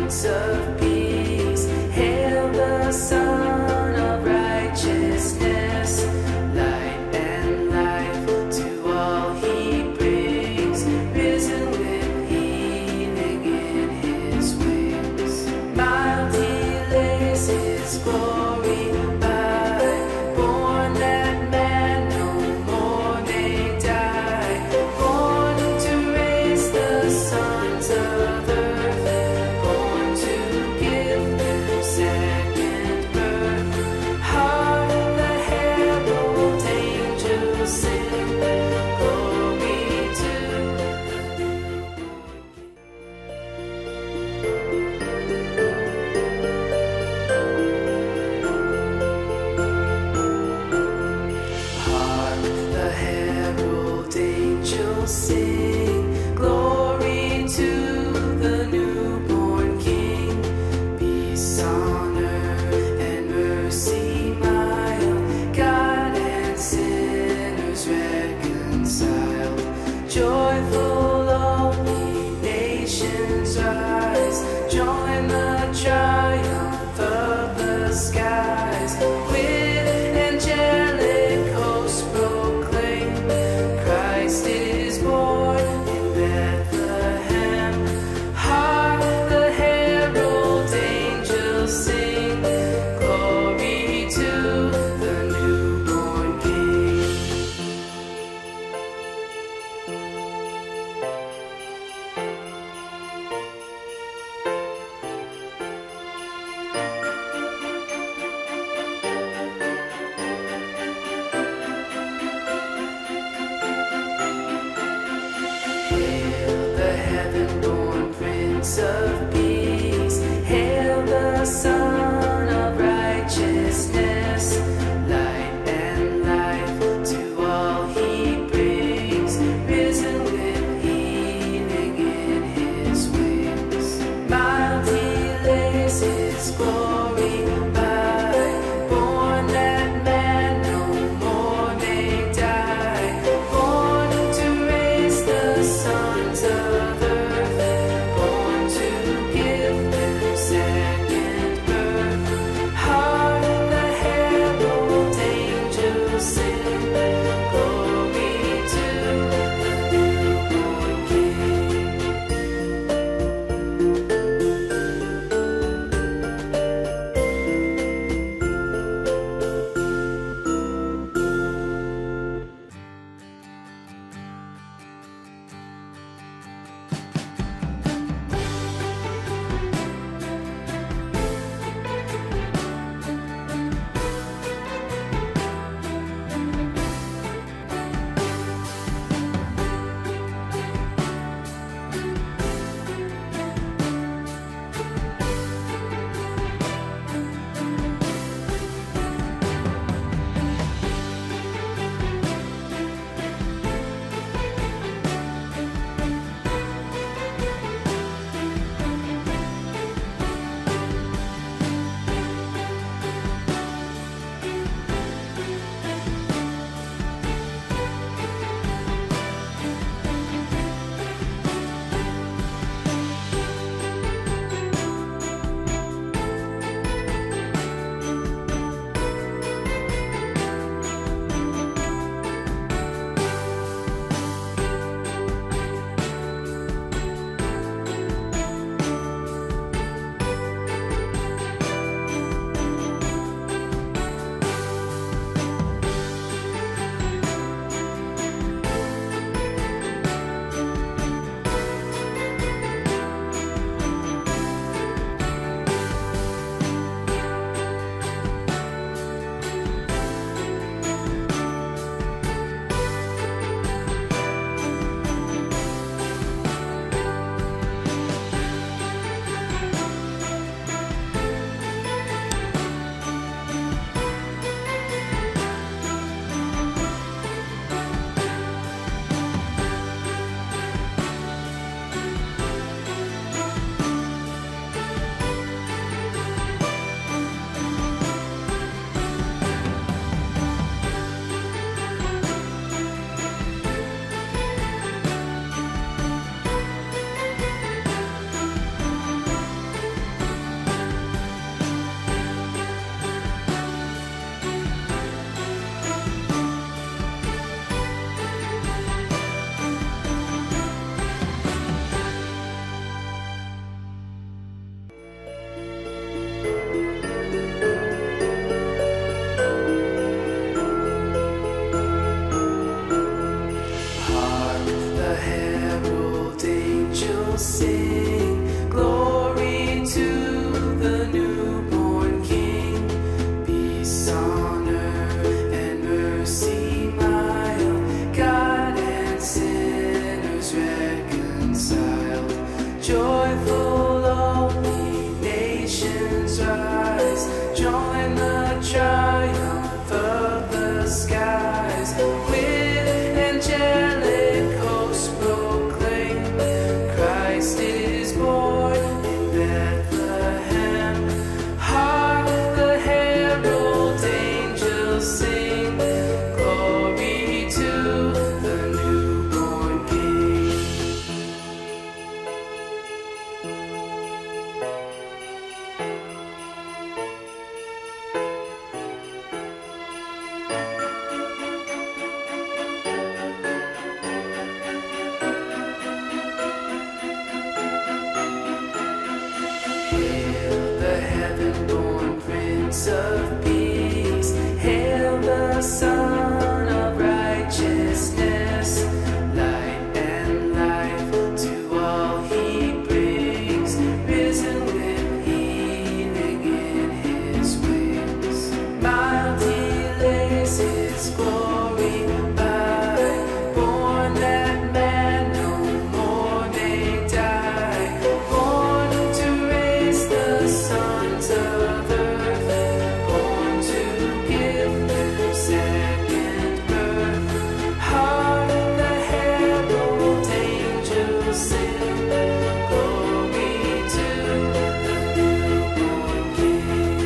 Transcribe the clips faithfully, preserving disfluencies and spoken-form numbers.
Prince of Peace. Hail the Son of Righteousness, light and life to all he brings, risen with healing in his wings. Mild he lays his glory by, born that man no more may die, born to raise the sons of earth, born to give them second birth. Hark the herald angels sing, glory to the Hark the herald angels sing, glory to the newborn King. Peace on earth and mercy mild, God and sinners reconciled. Joyful all ye nations rise, join the triumph of the skies. With angelic hosts proclaim, Christ is born in Bethlehem. Hark the herald angels sing, glory to the newborn King. angels sing, glory to the newborn King. Peace on earth and mercy mild, God and sinners reconciled. Joyful all ye nations rise, join the triumph of the skies. With angelic hosts proclaim, Christ is born in Bethlehem. Hark the herald angels sing, glory to the newborn King. Hail the heaven-born Prince of Peace, hail the Son of Righteousness. Light and life to all he brings, risen with healing in his wings. Mild he lays his glory by, born that man no more may die. Born to raise the sons of earth, born to give them second birth. Hark the herald angels sing, glory to the newborn King.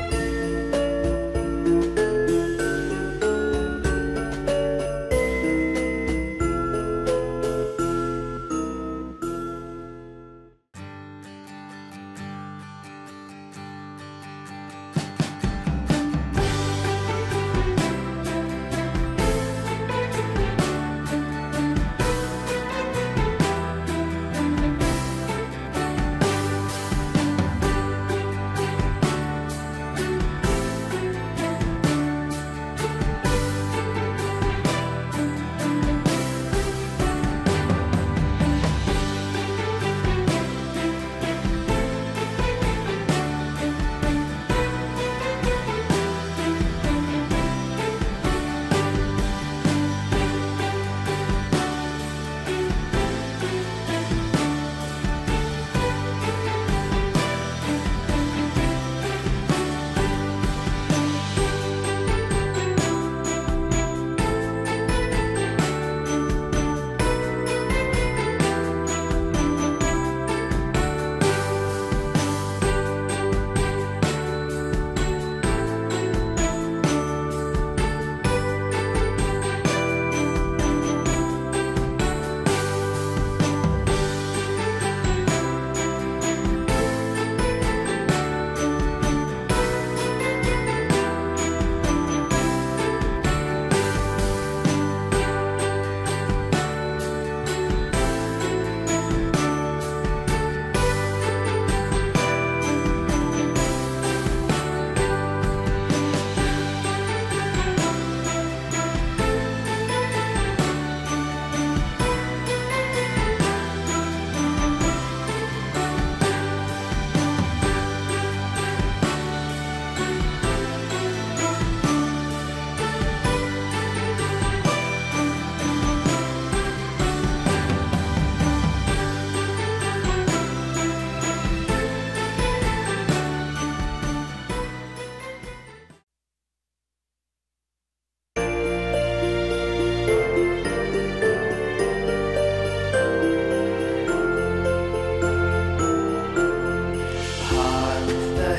Hark the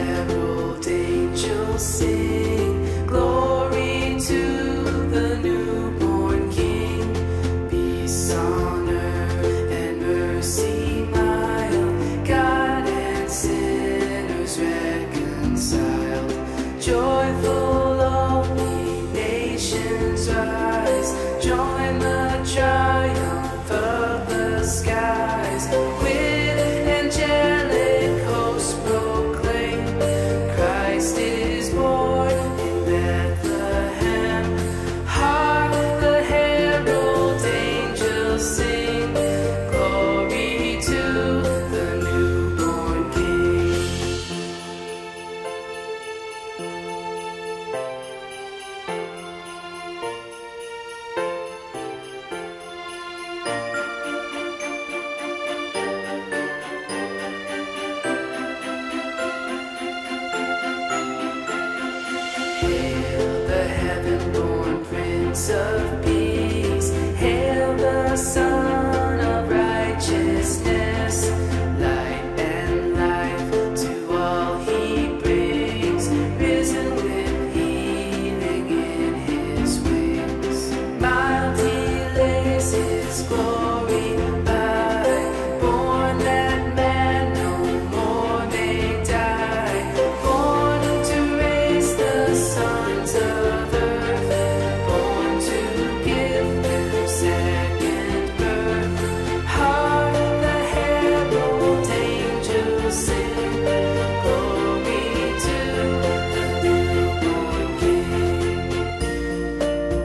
herald angels sing, glory to the newborn King. Peace on earth and mercy mild, God and sinners reconciled. Joyful all ye nations rise, join the triumph of the skies. With angelic hosts proclaim, Christ is born in Bethlehem. Hark the herald angels sing, glory to Prince of Peace. Hail the Son of Righteousness, light and life to all he brings, risen with healing in his wings. Mild he lays his glory by, born that man no more may die, born to raise the sons of earth, born to give them second birth. Hark the herald angels sing, glory to the newborn King.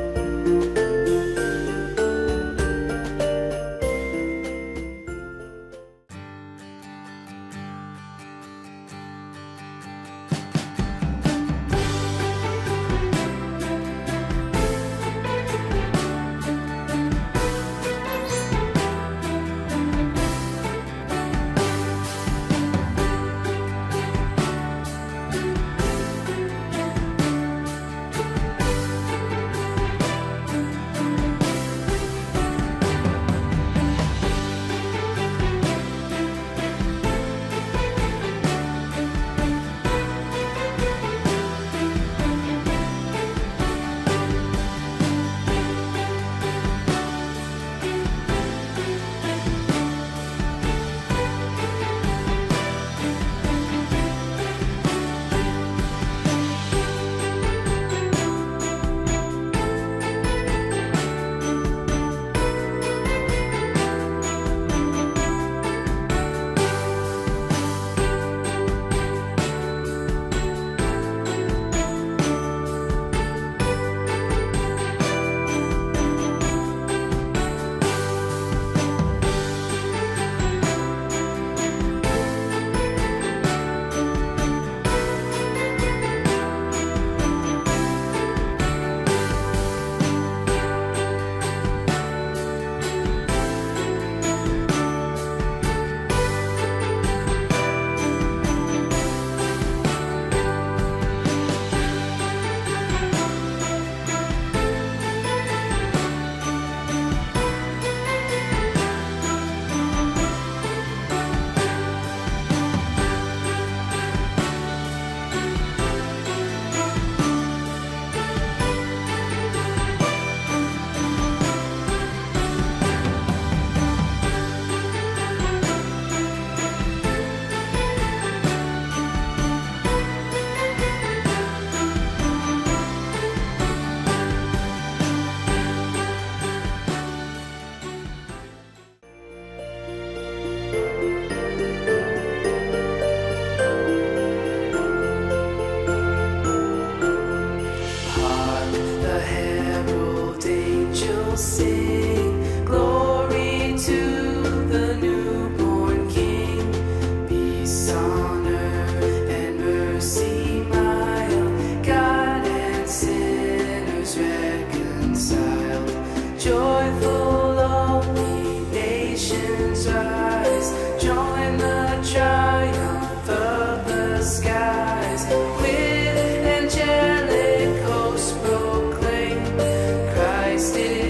Hark the herald angels sing, glory to the newborn King. Peace on earth and mercy mild, God and sinners reconciled. Joyful all ye nations rise, join the triumph of the skies. With angelic hosts proclaim, Christ is